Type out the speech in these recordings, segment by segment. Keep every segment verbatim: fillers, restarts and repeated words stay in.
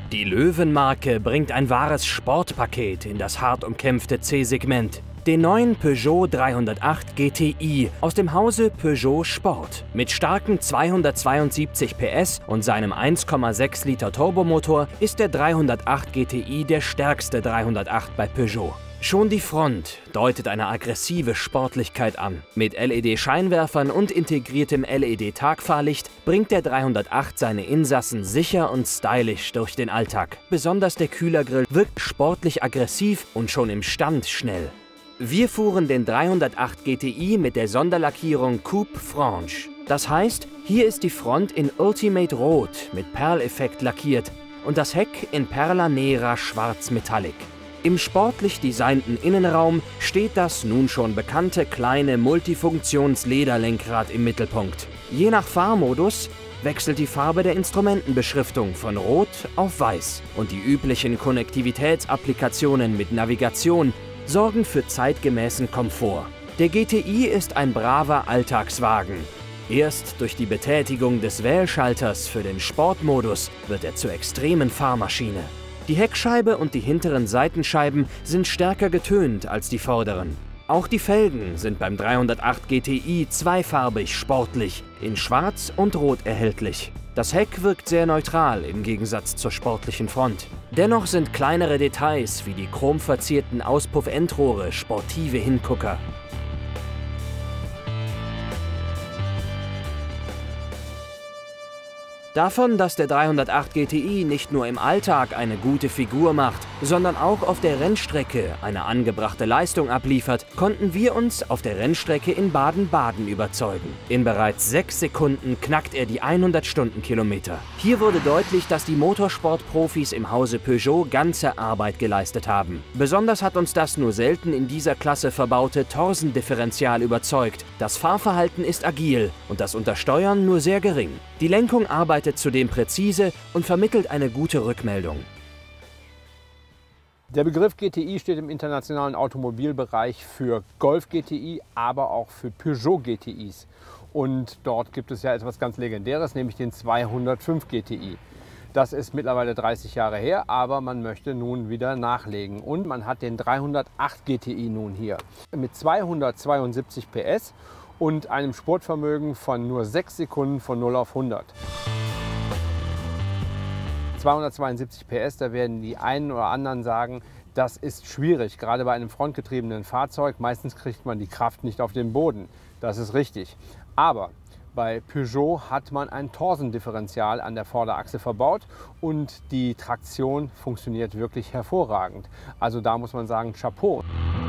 Die Löwenmarke bringt ein wahres Sportpaket in das hart umkämpfte C-Segment. Den neuen Peugeot dreihundertacht G T I aus dem Hause Peugeot Sport. Mit starken zweihundertzweiundsiebzig P S und seinem eins Komma sechs Liter Turbomotor ist der dreihundertacht G T I der stärkste dreihundertacht bei Peugeot. Schon die Front deutet eine aggressive Sportlichkeit an. Mit L E D-Scheinwerfern und integriertem L E D-Tagfahrlicht bringt der dreihundertacht seine Insassen sicher und stylisch durch den Alltag. Besonders der Kühlergrill wirkt sportlich aggressiv und schon im Stand schnell. Wir fuhren den dreihundertacht G T I mit der Sonderlackierung Coupe Franche. Das heißt, hier ist die Front in Ultimate Rot mit Perleffekt lackiert und das Heck in Perla Nera Schwarz Metallic. Im sportlich designten Innenraum steht das nun schon bekannte kleine Multifunktions-Lederlenkrad im Mittelpunkt. Je nach Fahrmodus wechselt die Farbe der Instrumentenbeschriftung von Rot auf Weiß und die üblichen Konnektivitätsapplikationen mit Navigation sorgen für zeitgemäßen Komfort. Der G T I ist ein braver Alltagswagen. Erst durch die Betätigung des Wählschalters für den Sportmodus wird er zur extremen Fahrmaschine. Die Heckscheibe und die hinteren Seitenscheiben sind stärker getönt als die vorderen. Auch die Felgen sind beim dreihundertacht G T I zweifarbig sportlich, in Schwarz und Rot erhältlich. Das Heck wirkt sehr neutral im Gegensatz zur sportlichen Front. Dennoch sind kleinere Details wie die chromverzierten Auspuff-Endrohre sportive Hingucker. Davon, dass der dreihundertacht G T I nicht nur im Alltag eine gute Figur macht, sondern auch auf der Rennstrecke eine angebrachte Leistung abliefert, konnten wir uns auf der Rennstrecke in Baden-Baden überzeugen. In bereits sechs Sekunden knackt er die hundert Stundenkilometer. Hier wurde deutlich, dass die Motorsportprofis im Hause Peugeot ganze Arbeit geleistet haben. Besonders hat uns das nur selten in dieser Klasse verbaute Torsendifferential überzeugt. Das Fahrverhalten ist agil und das Untersteuern nur sehr gering. Die Lenkung arbeitet zudem präzise und vermittelt eine gute Rückmeldung. Der Begriff G T I steht im internationalen Automobilbereich für Golf G T I, aber auch für Peugeot G T Is. Und dort gibt es ja etwas ganz Legendäres, nämlich den zweihundertfünf G T I. Das ist mittlerweile dreißig Jahre her, aber man möchte nun wieder nachlegen. Und man hat den dreihundertacht G T I nun hier mit zweihundertzweiundsiebzig P S und einem Sportvermögen von nur sechs Sekunden von null auf hundert. zweihundertzweiundsiebzig P S, da werden die einen oder anderen sagen, das ist schwierig, gerade bei einem frontgetriebenen Fahrzeug. Meistens kriegt man die Kraft nicht auf den Boden. Das ist richtig. Aber bei Peugeot hat man ein Torsendifferential an der Vorderachse verbaut und die Traktion funktioniert wirklich hervorragend. Also da muss man sagen, Chapeau.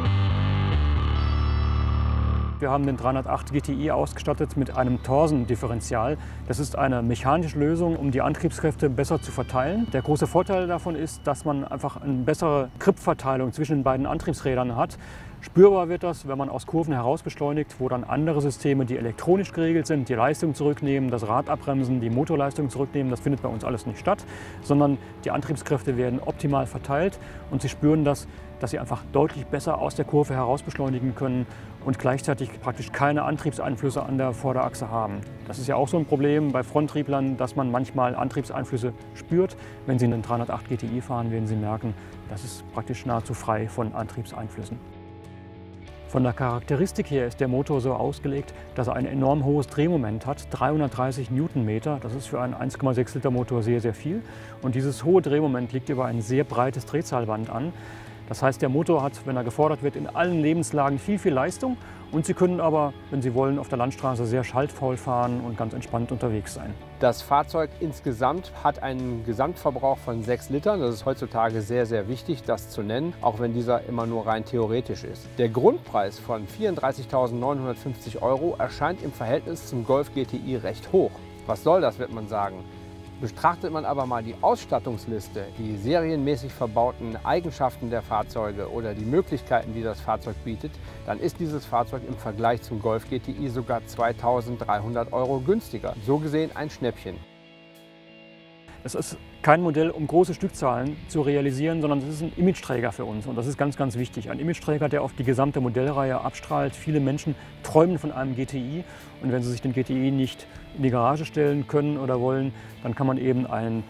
Wir haben den dreihundertacht G T I ausgestattet mit einem Torsendifferential. Das ist eine mechanische Lösung, um die Antriebskräfte besser zu verteilen. Der große Vorteil davon ist, dass man einfach eine bessere Gripverteilung zwischen den beiden Antriebsrädern hat. Spürbar wird das, wenn man aus Kurven heraus beschleunigt, wo dann andere Systeme, die elektronisch geregelt sind, die Leistung zurücknehmen, das Rad abbremsen, die Motorleistung zurücknehmen. Das findet bei uns alles nicht statt, sondern die Antriebskräfte werden optimal verteilt und Sie spüren das, dass Sie einfach deutlich besser aus der Kurve heraus beschleunigen können und gleichzeitig praktisch keine Antriebseinflüsse an der Vorderachse haben. Das ist ja auch so ein Problem bei Fronttrieblern, dass man manchmal Antriebseinflüsse spürt. Wenn Sie einen dreihundertacht G T I fahren, werden Sie merken, das ist praktisch nahezu frei von Antriebseinflüssen. Von der Charakteristik her ist der Motor so ausgelegt, dass er ein enorm hohes Drehmoment hat, dreihundertdreißig Newtonmeter. Das ist für einen eins Komma sechs Liter Motor sehr, sehr viel. Und dieses hohe Drehmoment liegt über ein sehr breites Drehzahlband an. Das heißt, der Motor hat, wenn er gefordert wird, in allen Lebenslagen viel, viel Leistung. Und Sie können aber, wenn Sie wollen, auf der Landstraße sehr schaltfaul fahren und ganz entspannt unterwegs sein. Das Fahrzeug insgesamt hat einen Gesamtverbrauch von sechs Litern. Das ist heutzutage sehr, sehr wichtig, das zu nennen, auch wenn dieser immer nur rein theoretisch ist. Der Grundpreis von vierunddreißigtausendneunhundertfünfzig Euro erscheint im Verhältnis zum Golf G T I recht hoch. Was soll das, wird man sagen? Betrachtet man aber mal die Ausstattungsliste, die serienmäßig verbauten Eigenschaften der Fahrzeuge oder die Möglichkeiten, die das Fahrzeug bietet, dann ist dieses Fahrzeug im Vergleich zum Golf G T I sogar zweitausenddreihundert Euro günstiger. So gesehen ein Schnäppchen. Es ist kein Modell, um große Stückzahlen zu realisieren, sondern es ist ein Imageträger für uns und das ist ganz, ganz wichtig. Ein Imageträger, der auf die gesamte Modellreihe abstrahlt. Viele Menschen träumen von einem G T I und wenn sie sich den G T I nicht in die Garage stellen können oder wollen, dann kann man eben ein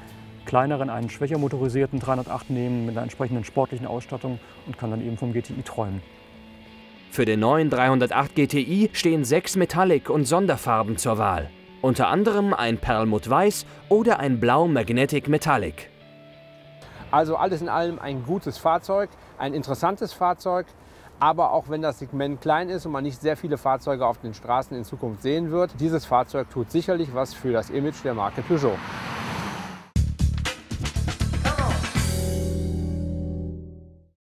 kleineren, einen schwächer motorisierten dreihundertacht nehmen mit einer entsprechenden sportlichen Ausstattung und kann dann eben vom G T I träumen. Für den neuen dreihundertacht G T I stehen sechs Metallic- und Sonderfarben zur Wahl. Unter anderem ein Perlmutt Weiß oder ein Blau Magnetic Metallic. Also alles in allem ein gutes Fahrzeug, ein interessantes Fahrzeug. Aber auch wenn das Segment klein ist und man nicht sehr viele Fahrzeuge auf den Straßen in Zukunft sehen wird, dieses Fahrzeug tut sicherlich was für das Image der Marke Peugeot.